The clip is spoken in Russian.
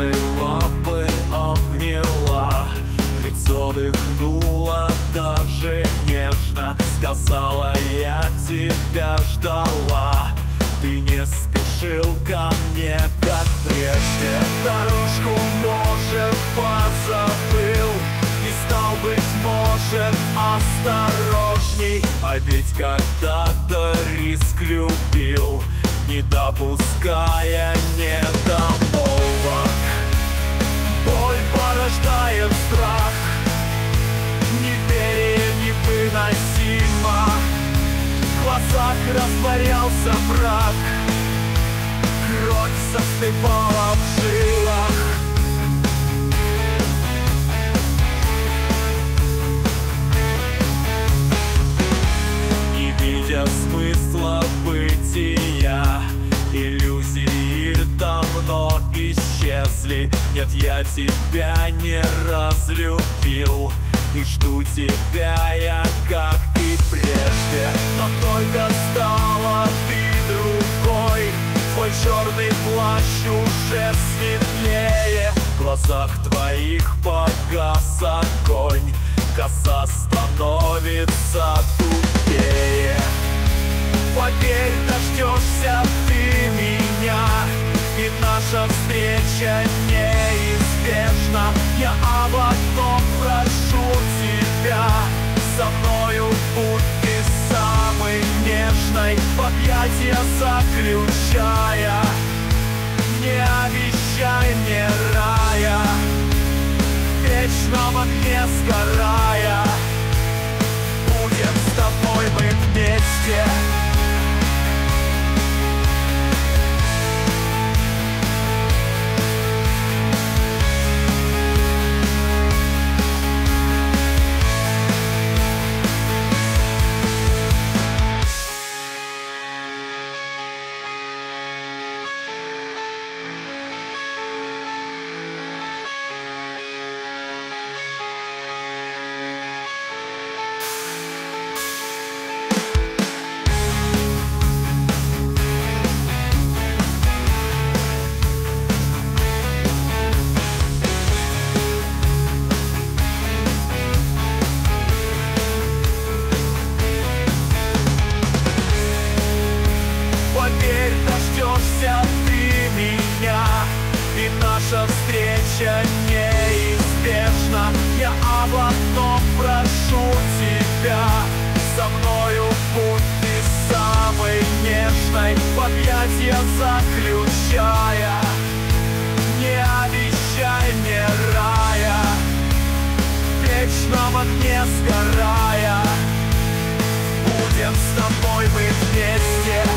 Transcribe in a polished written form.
нежной лапы обняла, лицо дыхнуло даже нежно. Сказала: я тебя ждала, ты не спешил ко мне, как прежде. Дорожку, может, позабыл и стал, быть может, осторожней. А ведь когда-то риск любил, не допуская недомолвок. Боль порождает страх, неверие невыносимо. В глазах растворялся мрак, кровь застывала в жилах. Не видя смысла бытия, иллюзии давно исчезли. Нет, я тебя не разлюбил, и жду тебя я, как и прежде. Но только стала ты другой, твой черный плащ уже светлее. В глазах твоих погас огонь, коса становится тупее. Поверь, дождешься ты меня, и наша встреча неизбежна. Я об одном прошу тебя: со мною будь ты самой нежной, в объятия заключая. Не обещай мне рая, вечно в огне сгорая. Будем с тобой мы вместе. Наша встреча неизбежна. Я об одном прошу тебя: со мною будь ты самой нежной, в объятия заключая. Не обещай мне рая, вечно в огне сгорая. Будем с тобой мы вместе.